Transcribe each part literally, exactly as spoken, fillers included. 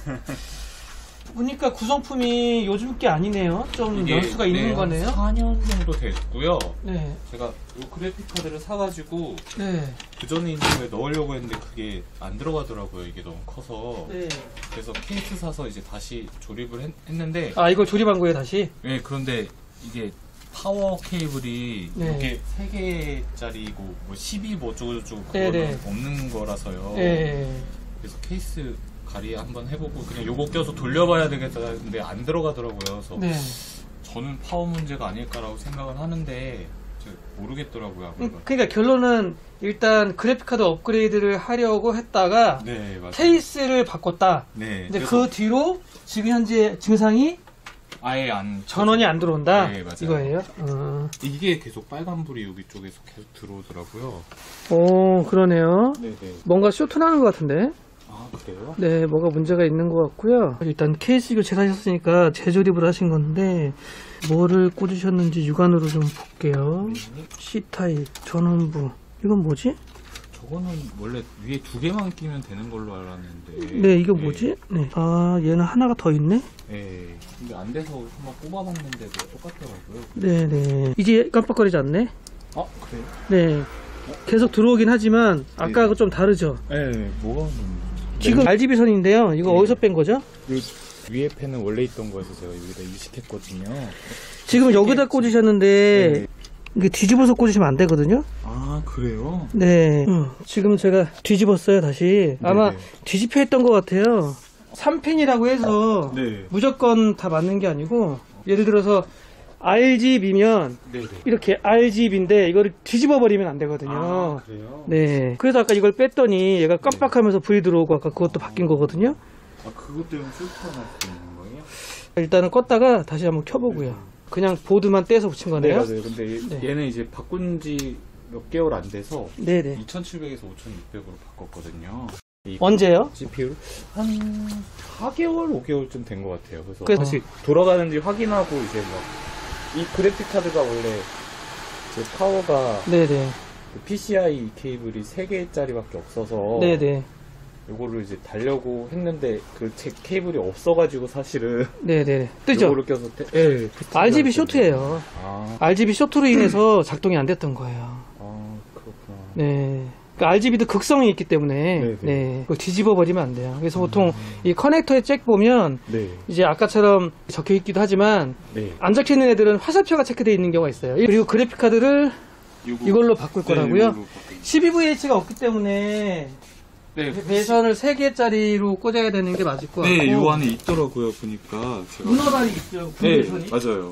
보니까 구성품이 요즘 게 아니네요. 좀 연수가 있는 네, 거네요. 사 년 정도 됐고요. 네. 제가 이 그래픽 카드를 사가지고 네. 그 전에 있는 거에 넣으려고 했는데 그게 안 들어가더라고요. 이게 너무 커서. 네. 그래서 케이스 사서 이제 다시 조립을 했, 했는데. 아, 이걸 조립한 거예요, 다시? 네, 그런데 이게 파워 케이블이 네. 이게 세 개짜리고 뭐 십이 뭐 어쩌고저쩌고 네, 그거는 네. 없는 거라서요. 네. 그래서 케이스 가리 한번 해보고 그냥 요거 껴서 돌려봐야 되겠다 근데 안 들어가더라고요. 그래서 네. 저는 파워 문제가 아닐까라고 생각은 하는데 모르겠더라고요. 음, 그러니까 결론은 일단 그래픽카드 업그레이드를 하려고 했다가 네, 맞아요. 케이스를 바꿨다. 네. 근데 그 뒤로 지금 현재 증상이 아예 안 전원이 안 들어온다. 네, 맞아요. 이거예요. 어. 이게 계속 빨간불이 여기 쪽에서 계속 들어오더라고요. 오, 그러네요. 네네. 뭔가 쇼트 나는 것 같은데. 아, 그래요? 네, 뭐가 문제가 있는 것 같고요. 일단 케이스 이거 재사셨으니까 재조립을 하신 건데 뭐를 꽂으셨는지 육안으로 좀 볼게요. 네. C타입, 전원부. 이건 뭐지? 저거는 원래 위에 두 개만 끼면 되는 걸로 알았는데. 네, 이거 뭐지? 네. 아, 얘는 하나가 더 있네? 네. 근데 안 돼서 한번 뽑아봤는데도 똑같더라고요. 네네. 이제 깜빡거리지 않네? 아, 그래요? 네. 계속 들어오긴 하지만 아까하고 좀 다르죠? 네, 뭐가 지금 알지비 선인데요. 이거 네. 어디서 뺀 거죠? 위에 펜은 원래 있던 거여서 제가 여기다 이식했거든요. 지금 여기다 꽂으셨는데 네. 이게 뒤집어서 꽂으시면 안 되거든요? 아, 그래요? 네. 음, 지금 제가 뒤집었어요, 다시. 아마 네네. 뒤집혀 있던 것 같아요. 삼 핀이라고 해서 네. 무조건 다 맞는 게 아니고, 예를 들어서 알지비면 네네. 이렇게 알지비인데 이거를 뒤집어 버리면 안 되거든요. 아, 그래요? 네. 그래서 아까 이걸 뺐더니 얘가 깜빡하면서 불이 들어오고 아까 그것도 바뀐 거거든요. 아, 그것 때문에 쇼트가 날 수 있는 거예요? 일단은 껐다가 다시 한번 켜보고요. 그냥 보드만 떼서 붙인 네, 거네요. 맞아요. 근데 네. 얘는 이제 바꾼 지 몇 개월 안 돼서 네네. 이천칠백에서 오천육백으로 바꿨거든요. 이 언제요? 지피유를 한 사 개월, 오 개월쯤 된 것 같아요. 그래서 그래서- 다시 돌아가는지 확인하고 이제 막 이 그래픽 카드가 원래 제 파워가 네네. 피시아이 케이블이 세 개짜리밖에 없어서 네네. 요거를 이제 달려고 했는데 그 제 케이블이 없어가지고 사실은 네네. 뜨죠? 요거를 껴서 테... 네, 알지비 쇼트예요. 아, 알지비 쇼트로 인해서 작동이 안 됐던 거예요. 아 그렇구나. 네. 그러니까 알지비도 극성이 있기 때문에 네네. 네. 그거 뒤집어 버리면 안 돼요. 그래서 보통 이 커넥터에 잭 보면 네, 이제 아까처럼 적혀 있기도 하지만 네. 안 적혀 있는 애들은 화살표가 체크되어 있는 경우가 있어요. 그리고 그래픽 카드를 요거- 이걸로 바꿀 네, 거라고요. 이걸로 바꿀- 십이 브이에이치가 없기 때문에 네, 배선을 세 개짜리로 꽂아야 되는 게 맞을 것 같고. 네, 요 안에 있더라고요 보니까 제가. 문어발이 있죠. 네, 배선이. 맞아요.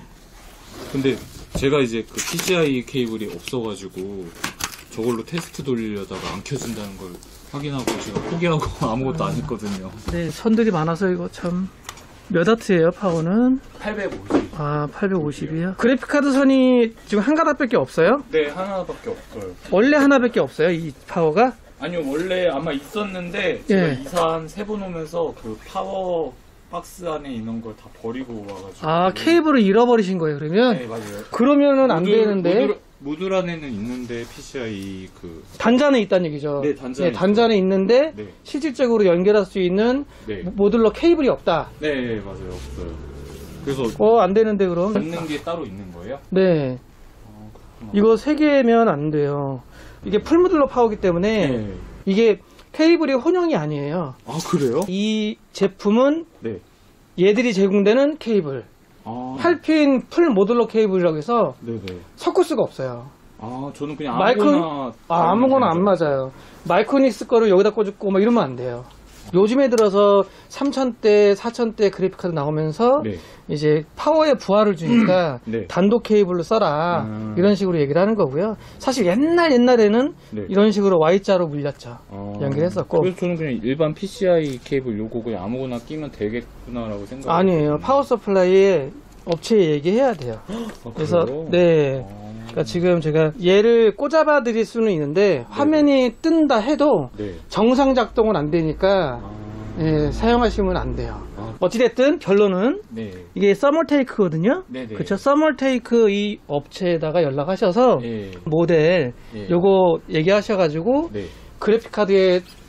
근데 제가 이제 그 피시아이 케이블이 없어가지고 저걸로 테스트 돌리려다가 안 켜진다는 걸 확인하고 제가 포기하고 아무것도 안 했거든요. 네, 선들이 많아서 이거 참. 몇 와트예요, 파워는? 팔백오십. 아, 팔백오십이요? 그래픽카드 선이 지금 한 가닥밖에 없어요? 네, 하나밖에 없어요. 원래 하나밖에 없어요, 이 파워가? 아니요, 원래 아마 있었는데 제가 예. 이사 한 세 번 오면서 그 파워 박스 안에 있는 걸 다 버리고 와가지고. 아, 케이블을 잃어버리신 거예요, 그러면? 네, 맞아요. 그러면은 안 모듈- 되는데. 모듈, 모듈 안에는 있는데 피시아이 그. 단자는 있다는 얘기죠. 네, 단자는 단자는 있는데 네. 실질적으로 연결할 수 있는 네. 모듈러 케이블이 없다. 네, 맞아요, 없어요. 그래서 어, 안 되는데 그럼? 받는 게 따로 있는 거예요? 네. 아, 그렇구나. 이거 세 개면 안 돼요. 이게 풀모듈러 파워기 때문에 네. 이게 케이블이 혼용이 아니에요. 아, 그래요? 이 제품은 네. 얘들이 제공되는 케이블. 아, 팔 핀 풀 모듈러 케이블이라고 해서 네네. 섞을 수가 없어요. 아, 저는 그냥 마이크론- 아무거나. 아, 아무거나 안 맞아요. 마이크로닉스 거를 여기다 꽂고 막 이러면 안 돼요. 요즘에 들어서 삼천대, 사천대 그래픽카드 나오면서 네. 이제 파워에 부하를 주니까 네. 단독 케이블로 써라 음. 이런 식으로 얘기를 하는 거고요. 사실 옛날 옛날에는 네. 이런 식으로 Y자로 물렸죠. 아, 연결했었고. 그래서 저는 그냥 일반 피시아이 케이블 요거 그냥 아무거나 끼면 되겠구나라고 생각. 아니에요. 파워 서플라이에 업체에 얘기해야 돼요. 아, 그래서 그래요? 네. 아, 그러니까 지금 제가 얘를 꽂아봐 드릴 수는 있는데 화면이 뜬다 해도 네. 정상 작동은 안 되니까 아, 예, 사용하시면 안 돼요. 아. 어찌됐든 결론은 네. 이게 서멀테이크거든요. 네네. 그쵸. 서멀테이크 이 업체에다가 연락하셔서 네. 모델 네. 요거 얘기하셔가지고 네. 그래픽카드에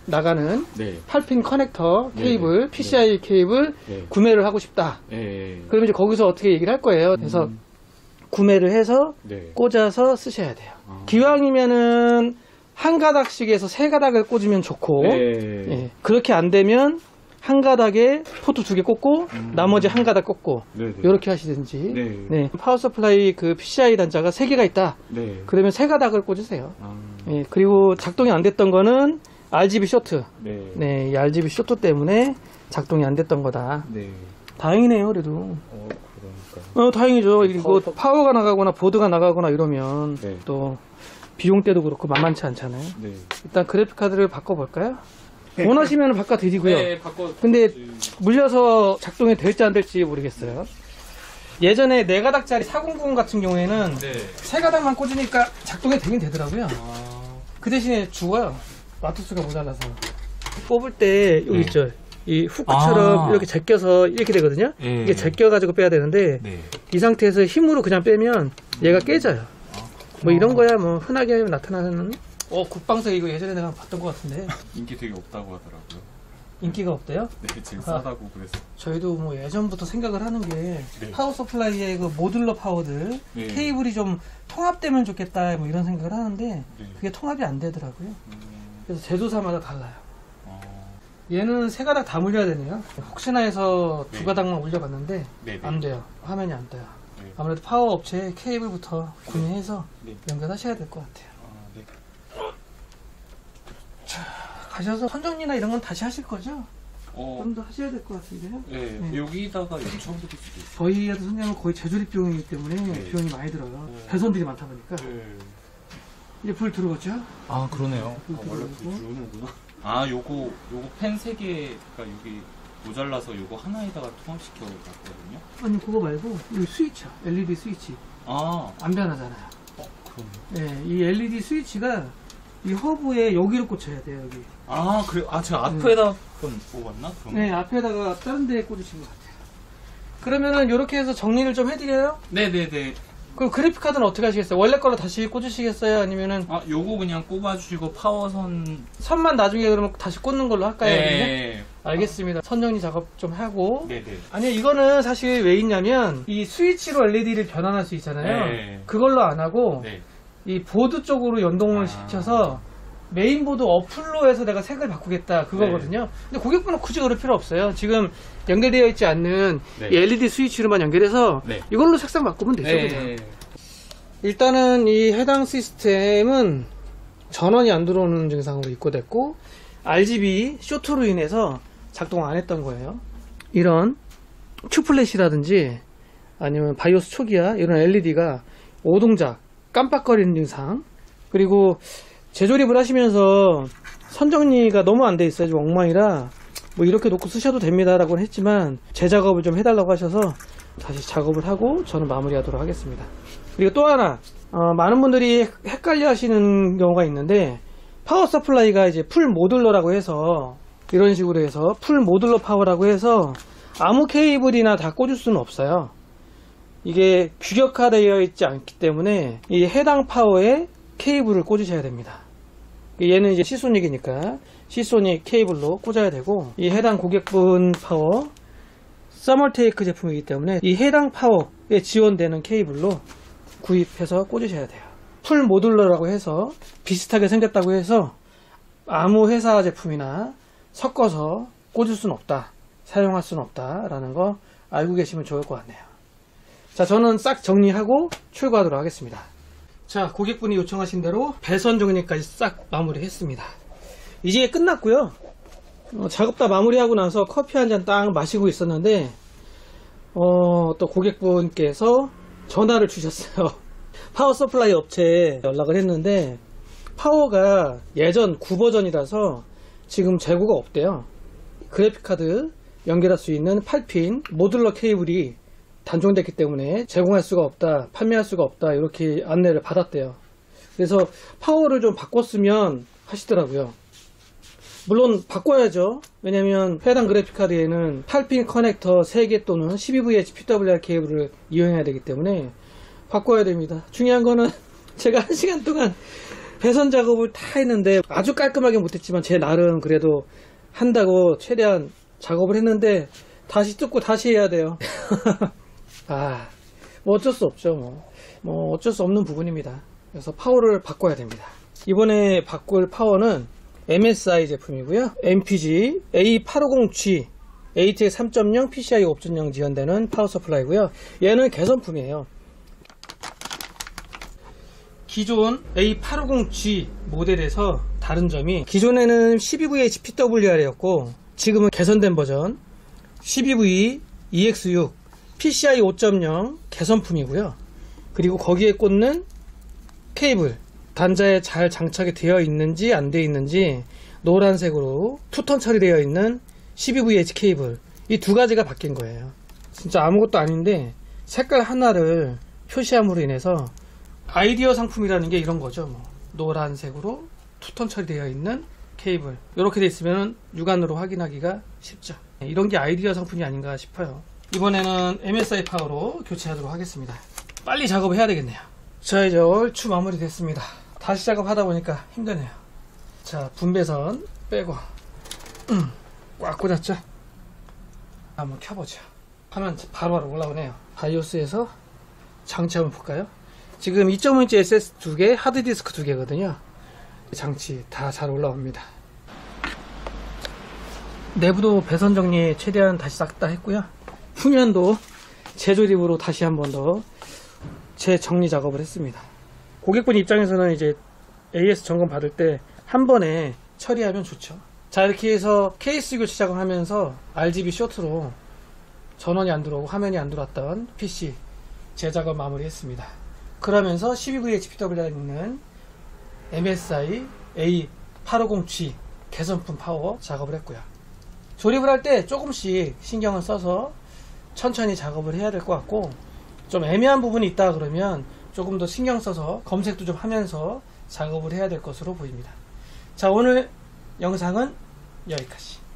나가는 네. 팔 핀 커넥터 네, 케이블, 네. 피씨아이 케이블 네. 구매를 하고 싶다. 네. 그러면 이제 거기서 어떻게 얘기를 할 거예요. 그래서 음. 구매를 해서 네. 꽂아서 쓰셔야 돼요. 아. 기왕이면은 한 가닥씩에서 세 가닥을 꽂으면 좋고, 네. 예. 그렇게 안 되면 한 가닥에 포트 두 개 꽂고 음. 나머지 한 가닥 꽂고 네. 이렇게 하시든지. 네. 네. 파워 서플라이 그 피씨아이 단자가 세 개가 있다. 네. 그러면 세 가닥을 꽂으세요. 아. 예. 그리고 작동이 안 됐던 거는 알지비 쇼트. 네. 네, 이 알지비 쇼트 때문에 작동이 안 됐던 거다. 네. 다행이네요, 그래도. 어, 그러니까. 어, 다행이죠. 이거 파워- 파워가 나가거나 보드가 나가거나 이러면 네. 또 비용 때도 그렇고 만만치 않잖아요. 네. 일단 그래픽 카드를 바꿔볼까요? 원하시면 바꿔드리고요. 네, 바꿔. 근데 물려서 작동이 될지 안 될지 모르겠어요. 예전에 네 가닥짜리 사공구공 같은 경우에는 네. 세 가닥만 꽂으니까 작동이 되긴 되더라고요. 아. 그 대신에 죽어요. 와트수가 모자라서. 뽑을 때 여기 네. 있죠. 이 후크처럼 아. 이렇게 제껴서 이렇게 되거든요. 네. 이게 제껴가지고 빼야 되는데 네. 이 상태에서 힘으로 그냥 빼면 얘가 깨져요. 아, 뭐 이런 거야 뭐 흔하게 나타나는. 어 국방석 이거 예전에 내가 봤던 것 같은데 인기 되게 없다고 하더라고요. 인기가 없대요? 네, 제일 아. 싸다고 그래서. 저희도 뭐 예전부터 생각을 하는 게 네. 파워 서플라이의 그 모듈러 파워들 네. 케이블이 좀 통합되면 좋겠다 뭐 이런 생각을 하는데 네. 그게 통합이 안 되더라고요. 음, 그래서 제조사마다 달라요. 어, 얘는 세 가닥 다 물려야 되네요. 혹시나 해서 두 네. 가닥만 물려봤는데 네, 네. 안 돼요. 화면이 안 떠요. 네. 아무래도 파워 업체 케이블부터 구매해서 네. 연결하셔야 될 것 같아요. 아, 네. 가셔서 선정리나 이런 건 다시 하실 거죠? 어, 좀 더 하셔야 될 것 같은데요? 네. 네. 여기다가 연청드릴 수도 있어요. 저희한테 선생님은 거의 재조립 비용이기 때문에 네. 비용이 많이 들어요. 네. 배선들이 많다 보니까. 네. 이제 불 들어오죠? 아, 그러네요. 불 아, 원래 들어오고. 불 들어오는구나. 아, 요거, 요거 펜 세 개가 여기 모자라서 요거 하나에다가 통합시켜 놨거든요. 아니 그거 말고 이 스위치야. 엘이디 스위치. 아, 안 변하잖아요. 어, 그러네. 네, 이 엘이디 스위치가 이 허브에 여기로 꽂혀야 돼요. 여기. 아, 그래. 아, 제가 앞에다 건 뽑았나? 그럼. 네, 앞에다가 다른 데에 꽂으신 것 같아요. 그러면은 이렇게 해서 정리를 좀 해드려요? 네네네. 그럼 그래픽 카드는 어떻게 하시겠어요? 원래 걸로 다시 꽂으시겠어요? 아니면은 아, 요거 그냥 꼽아주시고 파워선. 선만 나중에 그러면 다시 꽂는 걸로 할까요? 그러면? 네. 알겠습니다. 선 정리 작업 좀 하고. 네네. 아니요, 이거는 사실 왜 있냐면 이 스위치로 엘이디를 변환할 수 있잖아요. 네. 그걸로 안 하고 네. 이 보드 쪽으로 연동을 아. 시켜서 메인보드 어플로 해서 내가 색을 바꾸겠다 그거거든요. 네. 근데 고객분은 굳이 그럴 필요 없어요. 지금 연결되어 있지 않는 네. 이 엘이디 스위치로만 연결해서 네. 이걸로 색상 바꾸면 되죠. 그냥. 네. 일단은 이 해당 시스템은 전원이 안 들어오는 증상으로 입고됐고 알지비 쇼트로 인해서 작동 안 했던 거예요. 이런 큐플래시라든지 아니면 바이오스 초기화 이런 엘이디가 오동작 깜빡거리는 증상, 그리고 재조립을 하시면서 선정리가 너무 안 돼 있어요. 좀 엉망이라 뭐 이렇게 놓고 쓰셔도 됩니다 라고 했지만 재작업을 좀 해달라고 하셔서 다시 작업을 하고 저는 마무리하도록 하겠습니다. 그리고 또 하나, 어, 많은 분들이 헷갈려 하시는 경우가 있는데 파워 서플라이가 이제 풀 모듈러라고 해서 이런 식으로 해서 풀 모듈러 파워라고 해서 아무 케이블이나 다 꽂을 수는 없어요. 이게 규격화되어 있지 않기 때문에 이 해당 파워에 케이블을 꽂으셔야 됩니다. 얘는 이제 시소닉이니까 시소닉 케이블로 꽂아야 되고, 이 해당 고객분 파워 서멀테이크 제품이기 때문에 이 해당 파워에 지원되는 케이블로 구입해서 꽂으셔야 돼요. 풀 모듈러라고 해서 비슷하게 생겼다고 해서 아무 회사 제품이나 섞어서 꽂을 수는 없다, 사용할 수는 없다 라는 거 알고 계시면 좋을 것 같네요. 자, 저는 싹 정리하고 출고하도록 하겠습니다. 자, 고객분이 요청하신 대로 배선 정리까지 싹 마무리했습니다. 이제 끝났고요. 어, 작업 다 마무리하고 나서 커피 한 잔 딱 마시고 있었는데 어, 또 고객분께서 전화를 주셨어요. 파워 서플라이 업체에 연락을 했는데 파워가 예전 구 버전이라서 지금 재고가 없대요. 그래픽카드 연결할 수 있는 팔 핀 모듈러 케이블이 단종됐기 때문에 제공할 수가 없다, 판매할 수가 없다, 이렇게 안내를 받았대요. 그래서 파워를 좀 바꿨으면 하시더라고요. 물론 바꿔야죠. 왜냐면 해당 그래픽카드에는 팔 핀 커넥터 세 개 또는 십이 브이에이치 피더블유알 케이블을 이용해야 되기 때문에 바꿔야 됩니다. 중요한 거는 제가 한 시간 동안 배선 작업을 다 했는데 아주 깔끔하게 못했지만 제 나름 그래도 한다고 최대한 작업을 했는데 다시 뜯고 다시 해야 돼요. 아, 뭐 어쩔 수 없죠. 뭐. 뭐 어쩔 수 없는 부분입니다. 그래서 파워를 바꿔야 됩니다. 이번에 바꿀 파워는 엠에스아이 제품이고요. 엠피지 에이 팔오공 지 에이티엑스 삼 점 영 피시아이 오 점 영 지원되는 파워 서플라이고요. 얘는 개선품이에요. 기존 에이 팔오공 지 모델에서 다른 점이 기존에는 십이 브이 에이치 피더블유알이었고 지금은 개선된 버전 십이 브이 이엑스 육 피시아이 오 점 영 개선품이고요. 그리고 거기에 꽂는 케이블 단자에 잘 장착이 되어 있는지 안 되어 있는지 노란색으로 투톤 처리되어 있는 십이 브이 에이치 케이블 이 두 가지가 바뀐 거예요. 진짜 아무것도 아닌데 색깔 하나를 표시함으로 인해서 아이디어 상품이라는 게 이런 거죠. 뭐. 노란색으로 투톤 처리되어 있는 케이블 이렇게 돼 있으면 육안으로 확인하기가 쉽죠. 이런 게 아이디어 상품이 아닌가 싶어요. 이번에는 엠에스아이 파워로 교체하도록 하겠습니다. 빨리 작업을 해야 되겠네요. 자, 이제 얼추 마무리 됐습니다. 다시 작업하다 보니까 힘드네요. 자, 분배선 빼고 음, 꽉 꽂았죠. 한번 켜보죠. 화면 바로바로 올라오네요. 바이오스에서 장치 한번 볼까요? 지금 이 점 오 인치 에스에스 두 개, 하드디스크 두 개거든요. 장치 다 잘 올라옵니다. 내부도 배선 정리 최대한 다시 싹 다 했고요. 후면도 재조립으로 다시 한 번 더 재정리 작업을 했습니다. 고객분 입장에서는 이제 에이에스 점검 받을 때 한 번에 처리하면 좋죠. 자, 이렇게 해서 케이스 교체 작업하면서 알지비 쇼트로 전원이 안 들어오고 화면이 안 들어왔던 피씨 재작업 마무리 했습니다. 그러면서 십이 브이 에이치 피더블유알에 있는 엠에스아이 에이 팔오공 지 개선품 파워 작업을 했고요. 조립을 할 때 조금씩 신경을 써서 천천히 작업을 해야 될 것 같고 좀 애매한 부분이 있다 그러면 조금 더 신경 써서 검색도 좀 하면서 작업을 해야 될 것으로 보입니다. 자, 오늘 영상은 여기까지.